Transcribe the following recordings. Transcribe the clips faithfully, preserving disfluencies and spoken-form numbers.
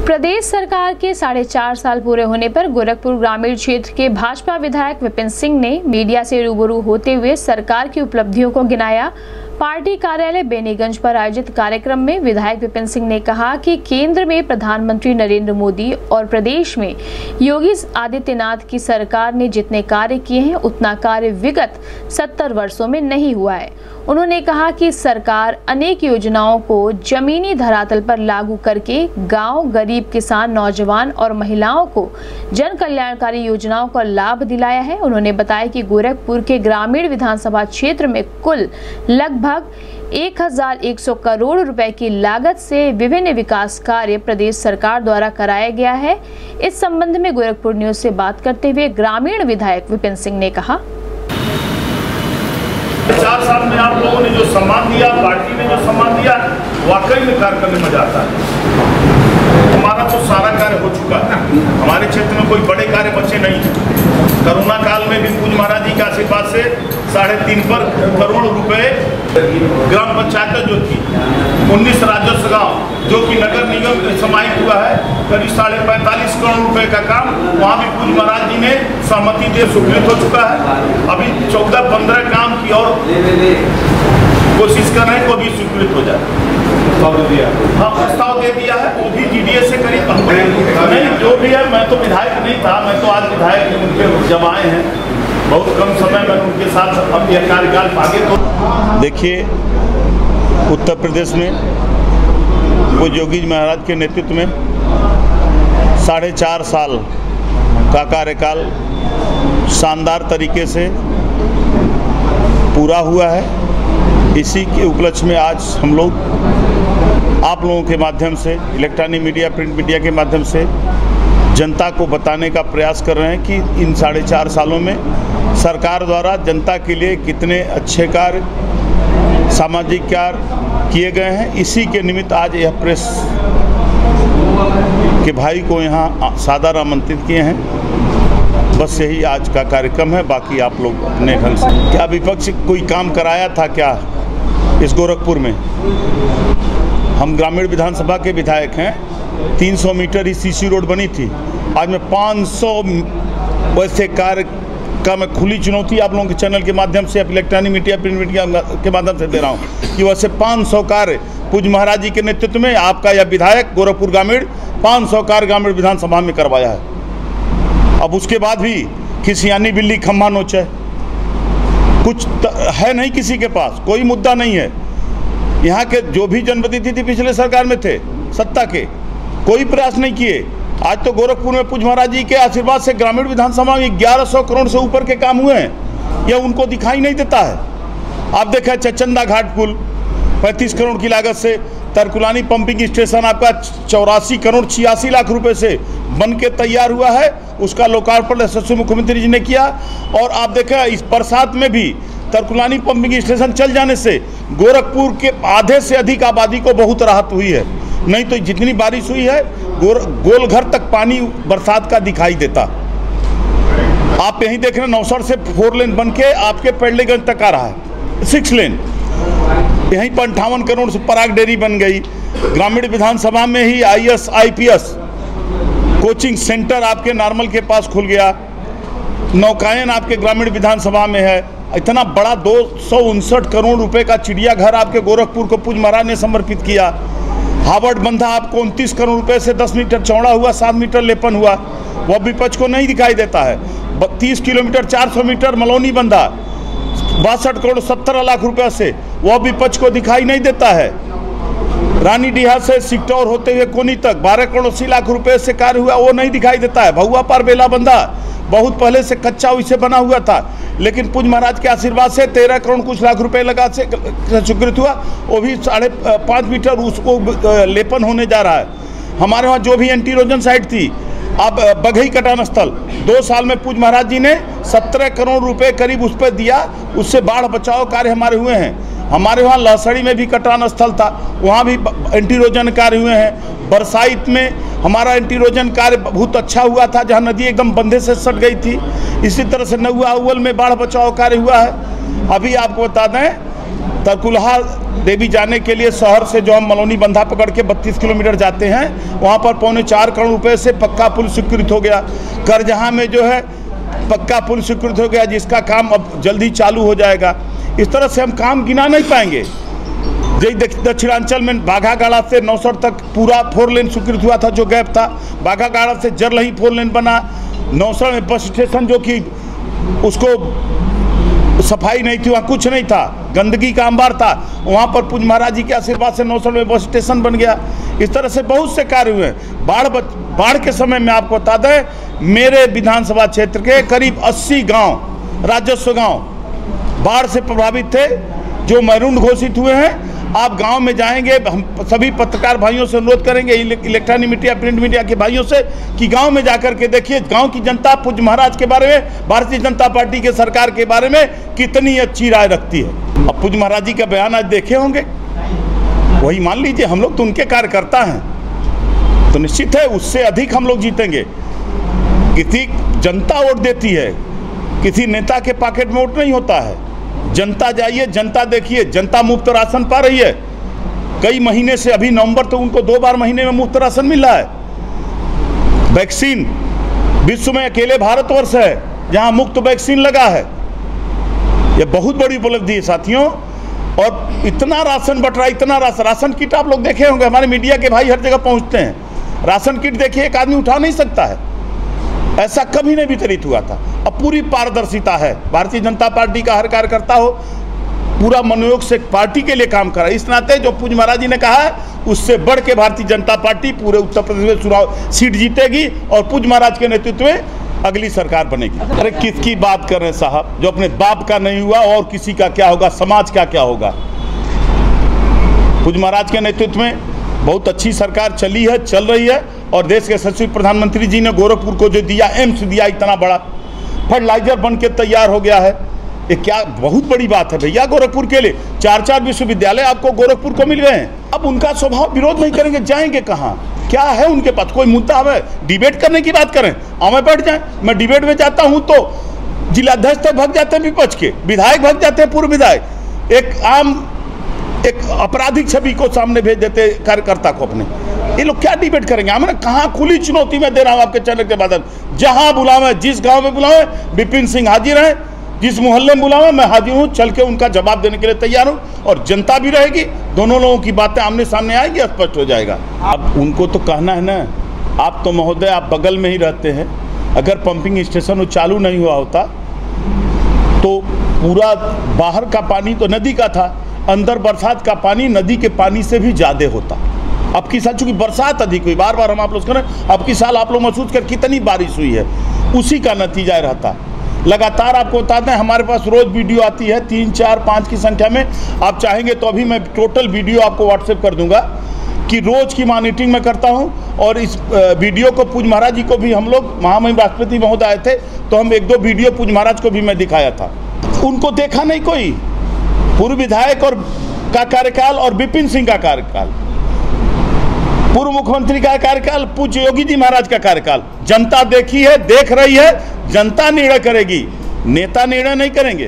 प्रदेश सरकार के साढ़े चार साल पूरे होने पर गोरखपुर ग्रामीण क्षेत्र के भाजपा विधायक विपिन सिंह ने मीडिया से रूबरू होते हुए सरकार की उपलब्धियों को गिनाया। पार्टी कार्यालय बेनीगंज पर आयोजित कार्यक्रम में विधायक विपिन सिंह ने कहा कि केंद्र में प्रधानमंत्री नरेंद्र मोदी और प्रदेश में योगी आदित्यनाथ की सरकार ने जितने कार्य किए हैं उतना कार्य विगत सत्तर वर्षों में नहीं हुआ है। उन्होंने कहा कि सरकार अनेक योजनाओं को जमीनी धरातल पर लागू करके गांव, गरीब किसान, नौजवान और महिलाओं को जन कल्याणकारी योजनाओं का लाभ दिलाया है। उन्होंने बताया कि गोरखपुर के ग्रामीण विधानसभा क्षेत्र में कुल लगभग एक हजार एक सौ करोड़ रुपए की लागत से विभिन्न विकास कार्य प्रदेश सरकार द्वारा कराया गया है। इस संबंध में गोरखपुर न्यूज से बात करते हुए ग्रामीण विधायक विपिन सिंह ने कहा, चार साल में आप लोगों ने जो सम्मान दिया, पार्टी ने जो सम्मान दिया, वाकई में कार्य करने में मजा आता है। हमारा तो सारा कार्य हो चुका है। हमारे क्षेत्र में कोई बड़े कार्य बचे नहीं हैं। कोरोना काल में भी पूज्य महाराज जी के आशीर्वाद से साढ़े तीन पर करोड़ रुपए ग्राम पंचायत जो थी, उन्नीस राजस्व गाँव जो कि नगर निगम समाहित हुआ है, करीब साढ़े पैंतालीस करोड़ रुपए का काम वहाँ भी पूज्य महाराज जी ने सहमति दे स्वीकृत हो चुका है। अभी चौदह पंद्रह काम की और कोशिश कर रहे हैं को भी स्वीकृत हो जाए। हाँ, प्रस्ताव दे दिया है, वो भी जीडीए से करीब नहीं जो भी है। मैं तो विधायक नहीं था, मैं तो आज विधायक उनके जब आए हैं, बहुत कम समय में उनके साथ अब यह कार्यकाल आगे। तो देखिए, उत्तर प्रदेश में वो योगी महाराज के नेतृत्व में साढ़े चार साल का कार्यकाल शानदार तरीके से पूरा हुआ है। इसी के उपलक्ष्य में आज हम लोग आप लोगों के माध्यम से, इलेक्ट्रॉनिक मीडिया, प्रिंट मीडिया के माध्यम से जनता को बताने का प्रयास कर रहे हैं कि इन साढ़े चार सालों में सरकार द्वारा जनता के लिए कितने अच्छे कार्य, सामाजिक कार्य किए गए हैं। इसी के निमित्त आज यह प्रेस के भाई को यहाँ सादर आमंत्रित किए हैं। बस यही आज का कार्यक्रम है। बाकी आप लोग अपने ढंग से, क्या विपक्ष कोई काम कराया था क्या इस गोरखपुर में? हम ग्रामीण विधानसभा के विधायक हैं। तीन सौ मीटर ही सीसी रोड बनी थी। आज मैं पाँच सौ वैसे कार्य का मैं खुली चुनौती आप लोगों के चैनल के माध्यम से, इलेक्ट्रॉनिक मीडिया, प्रिंट मीडिया के माध्यम से दे रहा हूँ कि वैसे पाँच सौ कार्य पूज्य महाराज जी के नेतृत्व में आपका यह विधायक गोरखपुर ग्रामीण पाँच सौ कार्य ग्रामीण विधानसभा में करवाया है। अब उसके बाद भी खिसियानी बिल्ली खम्भा नोचे, कुछ है नहीं किसी के पास, कोई मुद्दा नहीं है। यहाँ के जो भी जनप्रतिनिधि पिछले सरकार में थे सत्ता के, कोई प्रयास नहीं किए। आज तो गोरखपुर में पूज्य महाराज जी के आशीर्वाद से ग्रामीण विधानसभा में ग्यारह सौ करोड़ से ऊपर के काम हुए हैं। यह उनको दिखाई नहीं देता है। आप देखें, चचंदा घाट पुल पैंतीस करोड़ की लागत से, तरकुलानी पंपिंग स्टेशन आपका चौरासी करोड़ छियासी लाख रुपए से बन के तैयार हुआ है। उसका लोकार्पण यशस्वी मुख्यमंत्री जी ने किया। और आप देखें, इस बरसात में भी तरकुलानी पंपिंग स्टेशन चल जाने से गोरखपुर के आधे से अधिक आबादी को बहुत राहत हुई है। नहीं तो जितनी बारिश हुई है, गोल घर तक पानी बरसात का दिखाई देता। आप यहीं देख रहे हैं, नौसर से फोर लेन बन के आपके पेडलेगंज तक आ रहा है, सिक्स लेन। यहीं पर अंठावन करोड़ से पराग डेयरी बन गई। ग्रामीण विधानसभा में ही I S I P S coaching centre आपके नॉर्मल के पास खुल गया। नौकायन आपके ग्रामीण विधानसभा में है। इतना बड़ा दो सौ उनसठ करोड़ रुपए का चिड़ियाघर आपके गोरखपुर को पूज्य महाराज ने समर्पित किया। हावड़ बंधा आपको उनतीस करोड़ रुपए से दस मीटर चौड़ा हुआ, सात मीटर लेपन हुआ। वह विपक्ष को नहीं दिखाई देता है। तीस किलोमीटर चार सौ मीटर मलौनी बंधा बासठ करोड़ सत्तर लाख रुपए से, वह विपक्ष को दिखाई नहीं देता है। रानी डीहा से सिकटौर होते हुए कोनी तक बारह करोड़ अस्सी लाख रुपए से कार्य हुआ, वो नहीं दिखाई देता है। भहुआ पार बेला बंधा बहुत पहले से कच्चा उसे बना हुआ था, लेकिन पूज्य महाराज के आशीर्वाद से तेरह करोड़ कुछ लाख रुपए लगा से स्वीकृत हुआ। वो भी साढ़े पाँच मीटर उसको लेपन होने जा रहा है। हमारे वहाँ जो भी एंटी इरोजन साइट थी, अब बघई कटान स्थल दो साल में पूज्य महाराज जी ने सत्रह करोड़ रुपए करीब उस पर दिया। उससे बाढ़ बचाव कार्य हमारे हुए हैं। हमारे वहाँ लहसड़ी में भी कटान स्थल था, वहाँ भी एंटी इरोजन कार्य हुए हैं। बरसाइत में हमारा एंटी इरोजन कार्य बहुत अच्छा हुआ था, जहाँ नदी एकदम बंधे से सट गई थी। इसी तरह से नौआ अव्वल में बाढ़ बचाव कार्य हुआ है। अभी आपको बता दें, तरकुलहा देवी जाने के लिए शहर से जो हम मलौनी बंधा पकड़ के बत्तीस किलोमीटर जाते हैं, वहाँ पर पौने चार करोड़ रुपए से पक्का पुल स्वीकृत हो गया। करजहाँ में जो है पक्का पुल स्वीकृत हो गया, जिसका काम अब जल्दी चालू हो जाएगा। इस तरह से हम काम गिना नहीं पाएंगे। दक्षिणांचल में बाघागाड़ा से नौसर तक पूरा फोर लेन स्वीकृत हुआ था, जो गैप था। बाघागाड़ा से जरलही फोर लेन बना। नौसर में बस स्टेशन जो कि उसको सफाई नहीं थी, वहाँ कुछ नहीं था, गंदगी का अंबार था, वहाँ पर पूज महाराज जी के आशीर्वाद से नौसर में बस स्टेशन बन गया। इस तरह से बहुत से कार्य हुए। बाढ़ बाढ़ के समय में आपको बता दें, मेरे विधानसभा क्षेत्र के करीब अस्सी गांव, राजस्व गांव बाढ़ से प्रभावित थे, जो मैरून घोषित हुए हैं। आप गांव में जाएंगे, हम सभी पत्रकार भाइयों से अनुरोध करेंगे, इलेक्ट्रॉनिक मीडिया, प्रिंट मीडिया के भाइयों से, कि गांव में जाकर के देखिए गांव की जनता पूज्य महाराज के बारे में, भारतीय जनता पार्टी के सरकार के बारे में कितनी अच्छी राय रखती है। अब पूज्य महाराज जी का बयान आज देखे होंगे, वही मान लीजिए, हम लोग तो उनके कार्यकर्ता हैं, तो निश्चित है उससे अधिक हम लोग जीतेंगे। किसी जनता वोट देती है, किसी नेता के पॉकेट में वोट नहीं होता है। जनता जाइए, जनता देखिए, जनता मुफ्त राशन पा रही है कई महीने से। अभी नवंबर तो उनको दो बार महीने में मुफ्त राशन मिल रहा है। वैक्सीन विश्व में अकेले भारतवर्ष है जहां मुफ्त वैक्सीन लगा है। यह बहुत बड़ी उपलब्धि है साथियों। और इतना राशन बट रहा, इतना राशन राशन किट आप लोग देखे होंगे, हमारे मीडिया के भाई हर जगह पहुंचते हैं। राशन किट देखिए, एक आदमी उठा नहीं सकता है, ऐसा कभी नहीं वितरित हुआ था। अब पूरी पारदर्शिता है। भारतीय जनता पार्टी का हर कार्यकर्ता हो पूरा मनोयोग से पार्टी के लिए काम कर रहा है। इस नाते जो पूज्य महाराज जी ने कहा है, उससे बढ़ के भारतीय जनता पार्टी पूरे उत्तर प्रदेश में चुनाव सीट जीतेगी और पूज्य महाराज के नेतृत्व में अगली सरकार बनेगी। अरे किसकी बात कर रहे हैं साहब? जो अपने बाप का नहीं हुआ और किसी का क्या होगा, समाज का क्या होगा? पूज्य महाराज के नेतृत्व में बहुत अच्छी सरकार चली है, चल रही है। और देश के यशस्वी प्रधानमंत्री जी ने गोरखपुर को जो दिया, एम्स दिया, इतना बड़ा फर्टिलाइजर बन के तैयार हो गया है। ये क्या बहुत बड़ी बात है भैया गोरखपुर के लिए। चार चार विश्वविद्यालय आपको गोरखपुर को मिल गए हैं। अब उनका स्वभाव विरोध नहीं करेंगे, जाएंगे कहाँ? क्या है उनके पास? कोई मुद्दा है? डिबेट करने की बात करें, आवे बैठ जाए। मैं डिबेट में जाता हूँ तो जिलाध्यक्ष तक भाग जाते हैं विपक्ष के, विधायक भाग जाते हैं, पूर्व विधायक, एक आम एक आपराधिक छवि को सामने भेज देते कार्यकर्ता को अपने। ये लोग क्या डिबेट करेंगे? हमने कहाँ खुली चुनौती में दे रहा हूँ आपके चैनल के माध्यम, जहाँ बुलावे, जिस गांव में बुलावे, विपिन सिंह हाजिर है, जिस मोहल्ले में बुलावे मैं हाजिर हूँ, चल के उनका जवाब देने के लिए तैयार हूँ। और जनता भी रहेगी, दोनों लोगों की बातें आमने सामने आएगी, स्पष्ट हो जाएगा। अब उनको तो कहना है ना, आप तो महोदय आप बगल में ही रहते हैं, अगर पंपिंग स्टेशन चालू नहीं हुआ होता तो पूरा बाहर का पानी तो नदी का था, अंदर बरसात का पानी नदी के पानी से भी ज़्यादा होता। अब की साल चूंकि बरसात अधिक हुई, बार बार हम आप लोग करें, अब की साल आप लोग महसूस कर कितनी बारिश हुई है, उसी का नतीजा रहता। लगातार आपको बताते हैं, हमारे पास रोज़ वीडियो आती है, तीन चार पाँच की संख्या में। आप चाहेंगे तो अभी मैं टोटल वीडियो आपको व्हाट्सएप कर दूंगा कि रोज़ की मॉनिटरिंग मैं करता हूं। और इस वीडियो को पूज्य महाराज जी को भी हम लोग, महामहिम राष्ट्रपति महोदय आए थे तो हम एक दो वीडियो पूज्य महाराज को भी मैं दिखाया था। उनको देखा नहीं कोई। पूर्व विधायक और का कार्यकाल और विपिन सिंह का कार्यकाल, पूर्व मुख्यमंत्री का कार्यकाल, पूज्य योगी जी महाराज का कार्यकाल जनता देखी है, देख रही है। जनता निर्णय करेगी, नेता निर्णय नहीं करेंगे।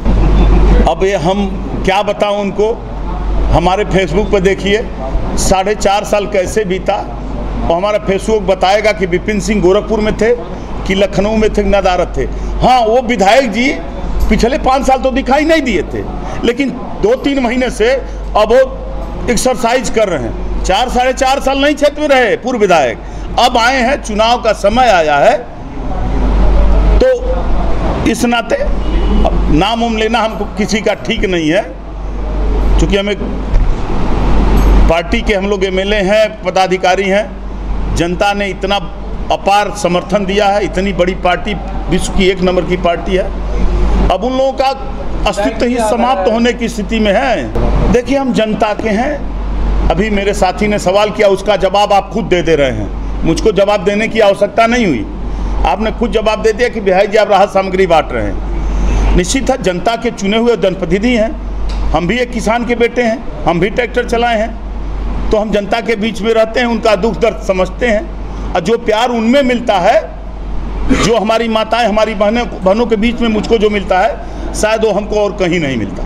अब ये हम क्या बताऊं उनको? हमारे फेसबुक पर देखिए साढ़े चार साल कैसे बीता, और हमारा फेसबुक बताएगा कि विपिन सिंह गोरखपुर में थे कि लखनऊ में थे, नदारत थे। हाँ, वो विधायक जी पिछले पाँच साल तो दिखाई नहीं दिए थे, लेकिन दो तीन महीने से अब वो एक्सरसाइज कर रहे हैं। चार साढ़े चार साल नहीं क्षेत्र में रहे पूर्व विधायक, अब आए हैं, चुनाव का समय आया है, तो इस नाते नाम उम लेना हमको किसी का ठीक नहीं है। क्योंकि हमें पार्टी के हम लोग एमएलए हैं, पदाधिकारी हैं, जनता ने इतना अपार समर्थन दिया है, इतनी बड़ी पार्टी, विश्व की एक नंबर की पार्टी है। अब उन लोगों का अस्तित्व ही समाप्त होने की स्थिति में है। देखिए हम जनता के हैं। अभी मेरे साथी ने सवाल किया, उसका जवाब आप खुद दे दे रहे हैं। मुझको जवाब देने की आवश्यकता नहीं हुई, आपने खुद जवाब दे दिया कि बिहारी जी आप राहत सामग्री बांट रहे हैं। निश्चित है, जनता के चुने हुए जनप्रतिनिधि हैं, हम भी एक किसान के बेटे हैं, हम भी ट्रैक्टर चलाए हैं, तो हम जनता के बीच में रहते हैं, उनका दुख दर्द समझते हैं। और जो प्यार उनमें मिलता है, जो हमारी माताएं, हमारी बहनें बहनों के बीच में मुझको जो मिलता है, शायद वो हमको और कहीं नहीं मिलता।